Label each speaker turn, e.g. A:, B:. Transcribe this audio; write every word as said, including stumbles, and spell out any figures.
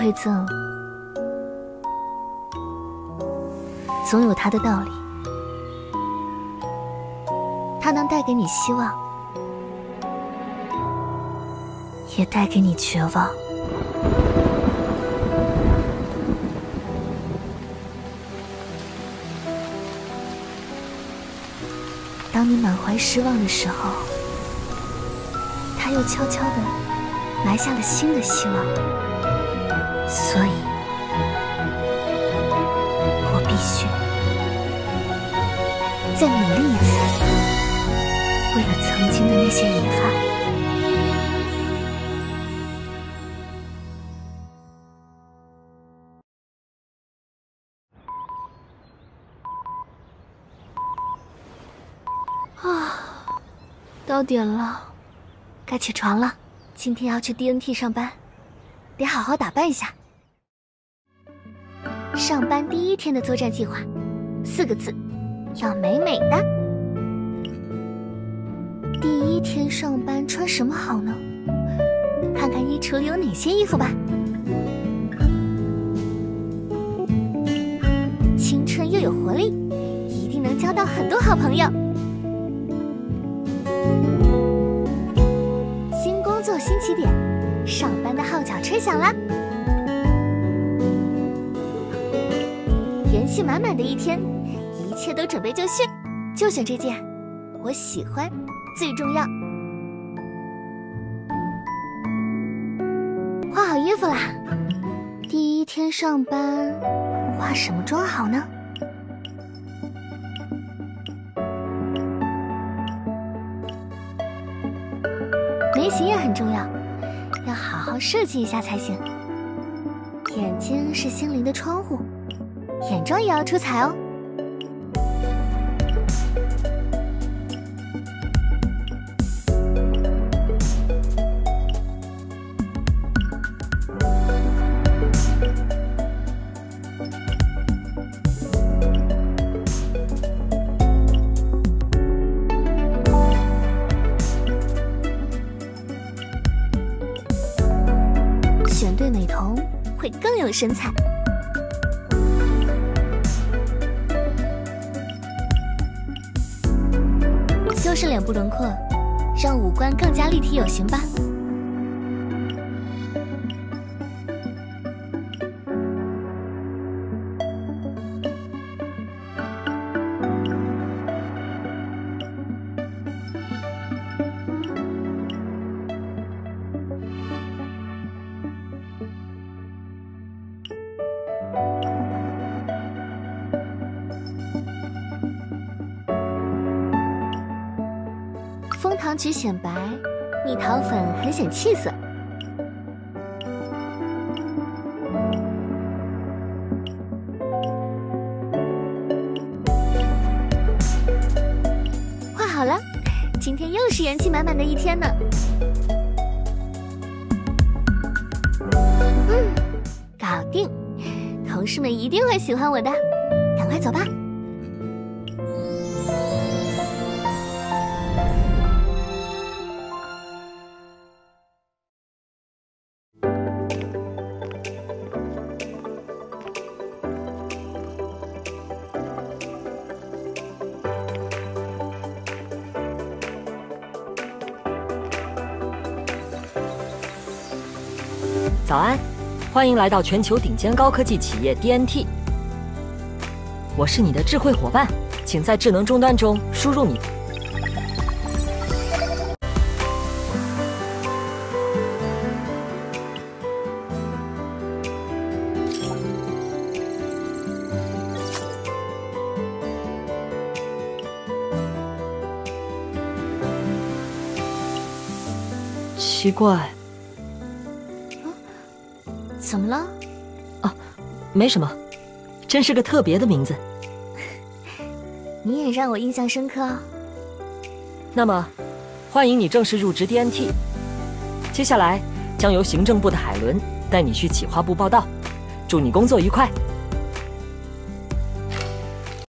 A: 馈赠，总有它的道理。它能带给你希望，也带给你绝望。当你满怀失望的时候，它又悄悄地埋下了新的希望。所以，我必须再努力一次，为了曾经的那些遗憾。啊，到点了，该起床了。今天要去 D N T 上班，得好好打扮一下。上班第一天的作战计划，四个字，要美美的。第一天上班穿什么好呢？看看衣橱里有哪些衣服吧。青春又有活力，一定能交到很多好朋友。新工作新起点，上班的号角吹响啦！元气满满的一天，一切都准备就绪，就选这件，我喜欢，最重要。化好衣服啦，第一天上班，化什么妆好呢？眉形也很重要，要好好设计一下才行。眼睛是心灵的窗户，眼妆也要出彩哦。选对美瞳会更有神采。修饰脸部轮廓，让五官更加立体有型吧。枫糖橘显白，蜜桃粉很显气色。画好了，今天又是元气满满的一天呢。嗯，搞定，同事们一定会喜欢我的，赶快走吧。
B: 早安，欢迎来到全球顶尖高科技企业 D N T。我是你的智慧伙伴，请在智能终端中输入你。奇怪。
A: 怎么了？
B: 啊，没什么，真是个特别的名字。
A: 你也让我印象深刻哦。
B: 那么，欢迎你正式入职 D N T。接下来将由行政部的海伦带你去企划部报道。祝你工作愉快。